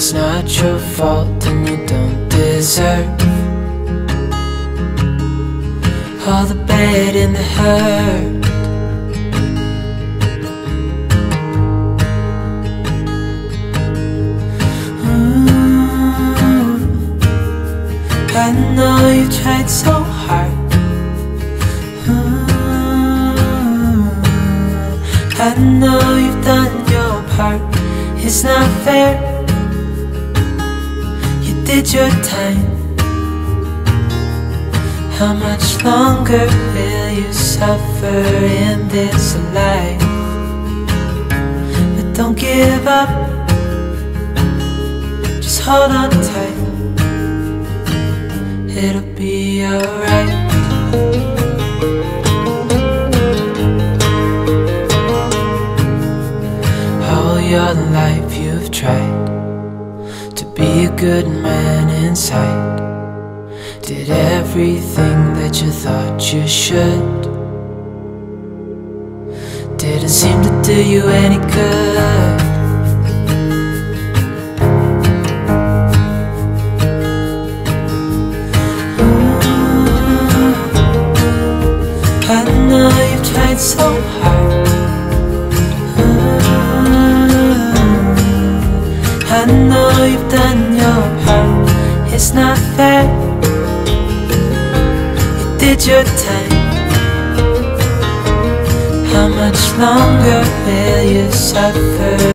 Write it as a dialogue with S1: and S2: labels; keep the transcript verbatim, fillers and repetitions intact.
S1: it's not your fault and you don't deserve all the bad and the hurt. Ooh, I know you tried so hard. Ooh, I know you've done your part. It's not fair. You did your time. How much longer will you suffer in this life? But don't give up. Just hold on tight. It'll be alright. All your life you've tried to be a good man inside. Did everything that you thought you should. Didn't seem to do you any good. Ooh, I know you've tried so hard. Ooh, I know you've done your part. It's not fair. Did your time. How much longer will you suffer?